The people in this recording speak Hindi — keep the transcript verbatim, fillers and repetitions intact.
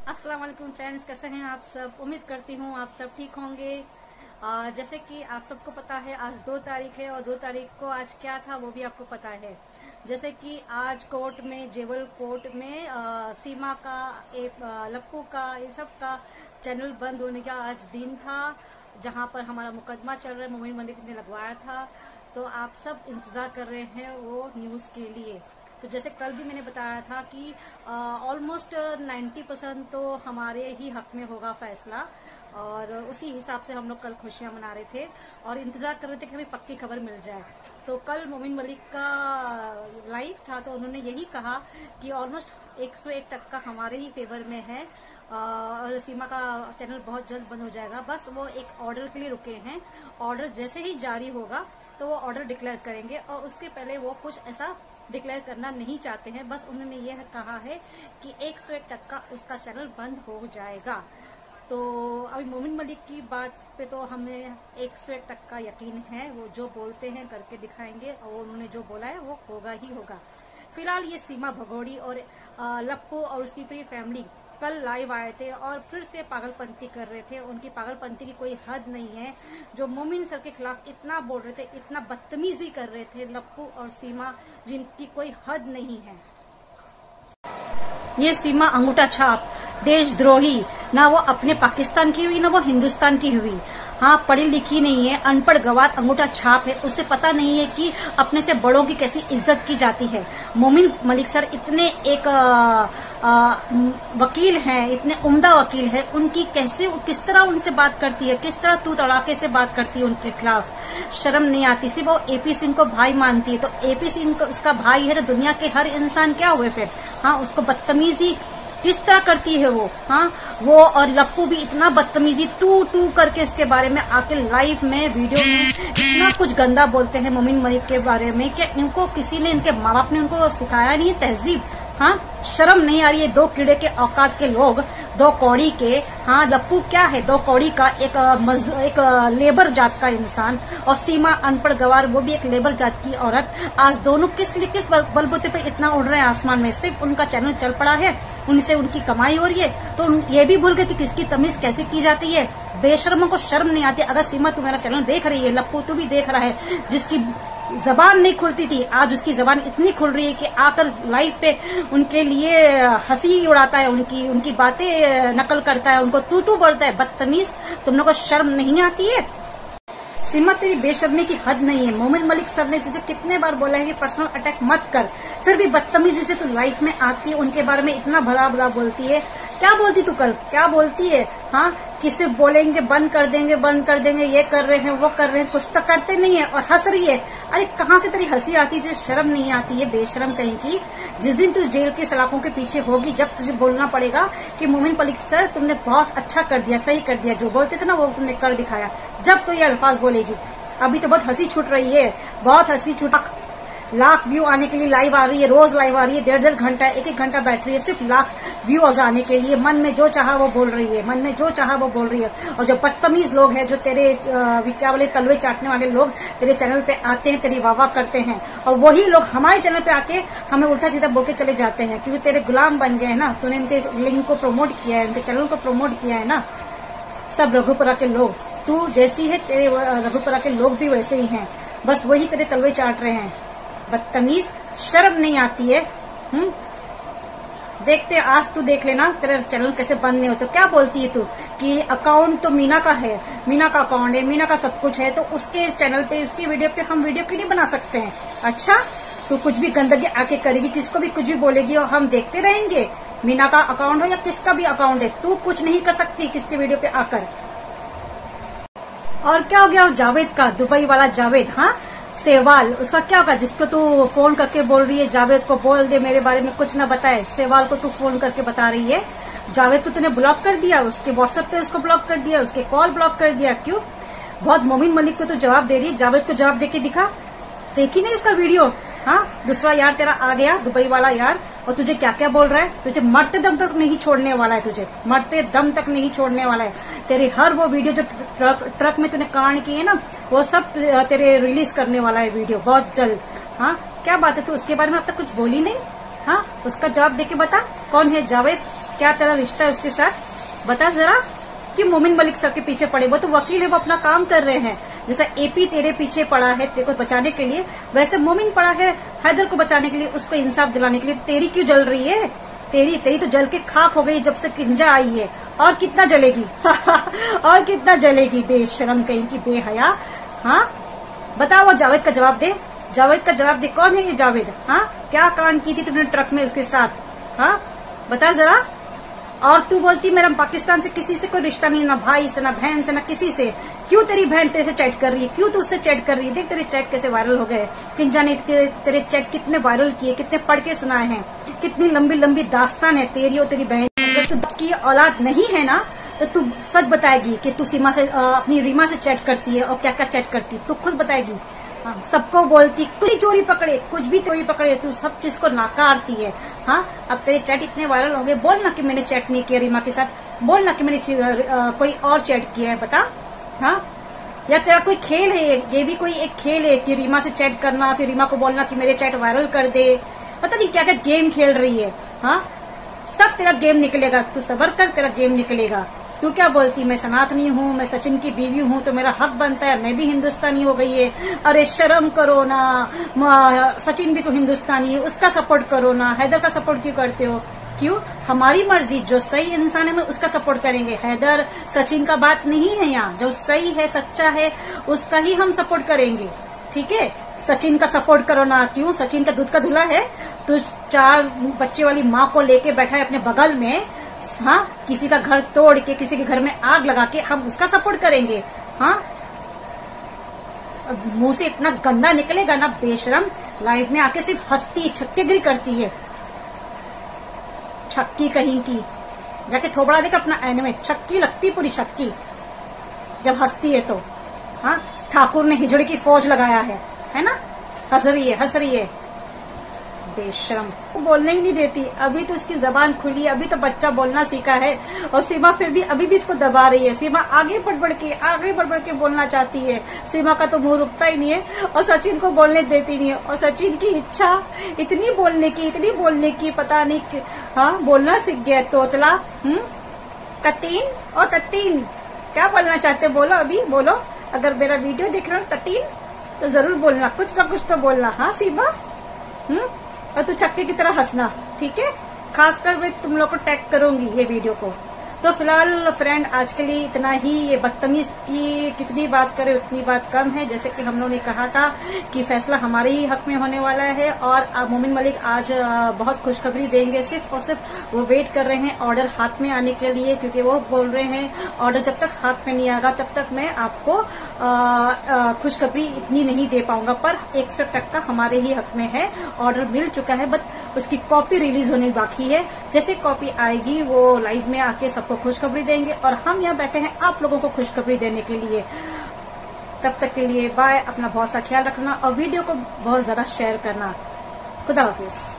अस्सलाम वालेकुम फ्रेंड्स, कैसे हैं आप सब। उम्मीद करती हूँ आप सब ठीक होंगे। आ, जैसे कि आप सबको पता है आज दो तारीख है और दो तारीख को आज क्या था वो भी आपको पता है। जैसे कि आज कोर्ट में जेवल कोर्ट में आ, सीमा का एक लप्पू का इन सब का चैनल बंद होने का आज दिन था, जहाँ पर हमारा मुकदमा चल रहा है। मोमिन मलिक ने लगवाया था, तो आप सब इंतजार कर रहे हैं वो न्यूज़ के लिए। तो जैसे कल भी मैंने बताया था कि ऑलमोस्ट नाइन्टी परसेंट तो हमारे ही हक में होगा फैसला, और उसी हिसाब से हम लोग कल खुशियां मना रहे थे और इंतजार कर रहे थे कि हमें पक्की खबर मिल जाए। तो कल मोमिन मलिक का लाइव था, तो उन्होंने यही कहा कि ऑलमोस्ट एक सौ एक टक्का हमारे ही फेवर में है और सीमा का चैनल बहुत जल्द बंद हो जाएगा। बस वो एक ऑर्डर के लिए रुके हैं, ऑर्डर जैसे ही जारी होगा तो वो ऑर्डर डिक्लेयर करेंगे, और उसके पहले वो कुछ ऐसा डिक्लेयर करना नहीं चाहते हैं। बस उन्होंने यह कहा है कि एक सौ एक टक्का उसका चैनल बंद हो जाएगा। तो अभी मोमिन मलिक की बात पे तो हमें एक सौ एक टक्का यकीन है, वो जो बोलते हैं करके दिखाएंगे, और उन्होंने जो बोला है वो होगा ही होगा। फिलहाल ये सीमा भगोड़ी और लप्पू और उसकी पूरी फैमिली कल लाइव आए थे और फिर से पागलपंती कर रहे थे। उनकी पागलपंती की कोई हद नहीं है। जो मोमिन सर के खिलाफ इतना बोल रहे थे, इतना बदतमीजी कर रहे थे लप्पू और सीमा, जिनकी कोई हद नहीं है। ये सीमा अंगूठा छाप देशद्रोही, ना वो अपने पाकिस्तान की हुई ना वो हिंदुस्तान की हुई। हाँ, पढ़ी लिखी नहीं है, अनपढ़ गवार अंगूठा छाप है। उसे पता नहीं है कि अपने से बड़ों की कैसी इज्जत की जाती है। मोमिन मलिक सर इतने एक आ, आ, वकील हैं, इतने उम्दा वकील हैं, उनकी कैसे किस तरह उनसे बात करती है, किस तरह तू तड़ाके से बात करती है उनके खिलाफ। शर्म नहीं आती। सिर्फ वो एपी सिंह को भाई मानती है, तो एपी सिंह को उसका भाई है, तो दुनिया के हर इंसान क्या हुए फिर। हाँ, उसको बदतमीजी किस तरह करती है वो। हाँ, वो और लप्पू भी इतना बदतमीजी तू तू करके इसके बारे में आके लाइव में वीडियो में इतना कुछ गंदा बोलते हैं मोमिन मलिक के बारे में कि इनको किसी ने, इनके माँ बाप ने उनको सिखाया नहीं है तहजीब। हाँ, शर्म नहीं आ रही है। दो कीड़े के औकात के लोग, दो कौड़ी के। हाँ, लप्पू क्या है, दो कौड़ी का एक मज, एक लेबर जात का इंसान, और सीमा अनपढ़ गवार, वो भी एक लेबर जात की औरत। आज दोनों किस किस बलबूते पे इतना उड़ रहे हैं आसमान में। सिर्फ उनका चैनल चल पड़ा है, उनसे उनकी कमाई हो रही है, तो ये भी भूल गए कि किसकी तमीज कैसे की जाती है। बेशर्मों को शर्म नहीं आती। अगर सीमा तू मेरा चैनल देख रही है, लप्पू तू भी देख रहा है, जिसकी जबान नहीं खुलती थी आज उसकी जबान इतनी खुल रही है कि आकर लाइव पे उनके लिए हंसी उड़ाता है, उनकी उनकी बातें नकल करता है, उनको तू तू बोलता है। बदतमीज, तुम लोगों को शर्म नहीं आती है। सीमा, तेरी बेशर्मी की हद नहीं है। मोमिन मलिक सर ने तुझे कितने बार बोला है कि पर्सनल अटैक मत कर, फिर भी बदतमीजी से तू लाइफ में आती है, उनके बारे में इतना भला भला बोलती है। क्या बोलती तू कल, क्या बोलती है। हाँ, किसी बोलेंगे बंद कर देंगे, बंद कर देंगे, ये कर रहे हैं, वो कर रहे हैं, कुछ तो करते नहीं है और हंस रही है। अरे कहाँ से तेरी हंसी आती है, शर्म नहीं आती है, बेशरम कहीं की। जिस दिन तू जेल के सलाखों के पीछे होगी, जब तुझे बोलना पड़ेगा कि मोमिन मलिक सर तुमने बहुत अच्छा कर दिया, सही कर दिया, जो बोलते थे ना वो तुमने कर दिखाया, जब तो ये अल्फाज बोलेगी। अभी तो बहुत हंसी छूट रही है, बहुत हंसी छूट। लाख व्यू आने के लिए लाइव आ रही है, रोज लाइव आ रही है, डेढ़ डेढ़ घंटा एक एक घंटा बैठ रही है सिर्फ लाख व्यूज आने के लिए। मन में जो चाहा वो बोल रही है, मन में जो चाहा वो बोल रही है। और जो बदतमीज लोग हैं, जो तेरे क्या बोले तलवे चाटने वाले लोग तेरे चैनल पे आते हैं, तेरी वाह वाह करते हैं, और वही लोग हमारे चैनल पे आके हमें उल्टा सीधा बोल के चले जाते हैं, क्योंकि तेरे गुलाम बन गए हैं ना। तूने इनके लिंक को प्रमोट किया है, उनके चैनल को प्रमोट किया है ना। सब रघुपुरा के लोग, तू जैसी है तेरे रघुपुरा के लोग भी वैसे ही हैं, बस वही तेरे तलवे चाट रहे हैं। बदतमीज, शर्म नहीं आती है। हम्म, देखते आज तू देख लेना तेरा चैनल कैसे बंद नहीं होता। क्या बोलती है तू कि अकाउंट तो मीना का है, मीना का अकाउंट है, मीना का सब कुछ है, तो उसके चैनल पे, उसकी वीडियो पे हम वीडियो क्यों नहीं बना सकते हैं। अच्छा, तू कुछ भी गंदगी आके करेगी, किसको भी कुछ भी बोलेगी और हम देखते रहेंगे। मीना का अकाउंट हो या किसका भी अकाउंट है, तू कुछ नहीं कर सकती किसकी वीडियो पे आकर। और क्या हो गया जावेद का, दुबई वाला जावेद, हाँ सेवाल, उसका क्या होगा जिसको तू फोन करके बोल रही है जावेद को बोल दे मेरे बारे में कुछ ना बताए। सेवाल को तू फोन करके बता रही है। जावेद को तूने ब्लॉक कर दिया, उसके व्हाट्सएप पे उसको ब्लॉक कर दिया, उसके कॉल ब्लॉक कर दिया। क्यों? बहुत मोमिन मलिक को तू जवाब दे रही है, जावेद को जवाब देके दिखा। देखी नहीं उसका वीडियो। हाँ, दूसरा यार तेरा आ गया, दुबई वाला यार, और तुझे क्या क्या बोल रहा है। तुझे मरते दम तक नहीं छोड़ने वाला है, तुझे मरते दम तक नहीं छोड़ने वाला है। तेरी हर वो वीडियो जो ट्रक ट्रक में तूने कांड की है ना, वो सब तेरे रिलीज करने वाला है वीडियो बहुत जल्द। हाँ, क्या बात है, तू उसके बारे में अब तक कुछ बोली नहीं। हाँ, उसका जवाब देके बता कौन है जावेद। क्या तेरा रिश्ता है उसके साथ, बता जरा। क्यों मोमिन मलिक सर के पीछे पड़े? वो तो वकील है, वो अपना काम कर रहे हैं। जैसा एपी तेरे पीछे पड़ा है तेरे को बचाने के लिए, वैसे मोमिन पड़ा है हैदर को बचाने के लिए, उसको इंसाफ दिलाने के लिए। तेरी क्यों जल रही है? तेरी तेरी तो जल के खाक हो गई जब से किंजा आई है, और कितना जलेगी और कितना जलेगी, बेशरम कहीं की, बेहया। हाँ बताओ, वो जावेद का जवाब दे, जावेद का जवाब दे। कौन है ये जावेद? हाँ क्या कांड की थी तुमने ट्रक में उसके साथ? हाँ बता जरा। और तू बोलती मेरा पाकिस्तान से किसी से कोई रिश्ता नहीं, ना भाई से, ना बहन से, ना किसी से। क्यों तेरी बहन तेरे से चैट कर रही है? क्यों तू उससे चैट कर रही है? देख तेरे चैट कैसे वायरल हो गए। किंजा ने तेरे चैट कितने वायरल किए, कितने पढ़ के सुनाए हैं, कितनी लंबी लंबी दास्तान है तेरी और तेरी बहन। अगर तू की औलाद नहीं है ना तो तू सच बताएगी कि तू सीमा से अपनी रीमा से चैट करती है और क्या क्या चैट करती है, तू खुद बताएगी। हाँ, सबको बोलती कुछ चोरी पकड़े, कुछ भी चोरी पकड़े, तू सब चीज को नाकारती है। हाँ अब तेरे चैट इतने वायरल हो गए, बोल ना कि मैंने चैट नहीं किया रीमा के साथ, बोल ना कि मैंने आ, कोई और चैट किया है, बता। हाँ या तेरा कोई खेल है, ये भी कोई एक खेल है कि रीमा से चैट करना, फिर रीमा को बोलना कि मेरे चैट वायरल कर दे, पता नहीं क्या क्या गेम खेल रही है। हाँ सब तेरा गेम निकलेगा, तू सबर कर, तेरा गेम निकलेगा। तू क्या बोलती मैं सनातनी हूँ, मैं सचिन की बीवी हूँ तो मेरा हक बनता है, मैं भी हिंदुस्तानी हो गई है। अरे शर्म करो ना, सचिन भी तो हिंदुस्तानी है, उसका सपोर्ट करो ना। हैदर का सपोर्ट क्यों करते हो? क्यों? हमारी मर्जी, जो सही इंसान है मैं उसका सपोर्ट करेंगे। हैदर सचिन का बात नहीं है यहाँ, जो सही है सच्चा है उसका ही हम सपोर्ट करेंगे, ठीक है। सचिन का सपोर्ट करो ना। क्यों? सचिन का दूध का धुला है, तो चार बच्चे वाली माँ को लेके बैठा है अपने बगल में। हाँ किसी का घर तोड़ के, किसी के घर में आग लगा के हम उसका सपोर्ट करेंगे? हाँ मुंह से इतना गंदा निकलेगा ना बेशरम, लाइफ में आके सिर्फ हंसती छक्केगिरी करती है, छक्की कहीं की। जाके थोबड़ा देख अपना आईने में, छक्की लगती पूरी छक्की जब हंसती है तो। हाँ ठाकुर ने हिजड़े की फौज लगाया है, है ना, हंस रही है, हंस रही है, बेशरम। वो बोलने ही नहीं देती, अभी तो उसकी जबान खुली, अभी तो बच्चा बोलना सीखा है, और सीमा फिर भी अभी भी इसको दबा रही है। सीमा आगे बढ़ बढ़ के आगे बढ़ बढ़ के बोलना चाहती है, सीमा का तो मुंह रुकता ही नहीं है, और सचिन को बोलने देती नहीं है। और सचिन की इच्छा इतनी बोलने की, इतनी बोलने की, पता नहीं हाँ बोलना सीख गया तोतला। हम्म ततीन और ततीन क्या बोलना चाहते, बोलो अभी बोलो। अगर मेरा वीडियो देख रहे हो ततीन तो जरूर बोलना, कुछ ना कुछ तो बोलना। हाँ सीमा, हम्म और तू छक्के की तरह हंसना, ठीक है। खासकर मैं तुम लोग को टैग करूंगी ये वीडियो को। तो फिलहाल फ्रेंड आज के लिए इतना ही। ये बदतमीज की कितनी बात करे उतनी बात कम है। जैसे कि हम लोगों ने कहा था कि फैसला हमारे ही हक में होने वाला है, और मोमिन मलिक आज बहुत खुशखबरी देंगे। सिर्फ और सिर्फ वो वेट कर रहे हैं ऑर्डर हाथ में आने के लिए, क्योंकि वो बोल रहे हैं ऑर्डर जब तक हाथ में नहीं आएगा तब तक मैं आपको खुशखबरी इतनी नहीं दे पाऊंगा। पर एक सौ टक्का हमारे ही हक में है, ऑर्डर मिल चुका है, बट उसकी कॉपी रिलीज होने बाकी है। जैसे कॉपी आएगी वो लाइव में आके सबको खुशखबरी देंगे, और हम यहाँ बैठे हैं आप लोगों को खुशखबरी देने के लिए। तब तक के लिए बाय, अपना बहुत सा ख्याल रखना और वीडियो को बहुत ज्यादा शेयर करना। खुदा हाफिज।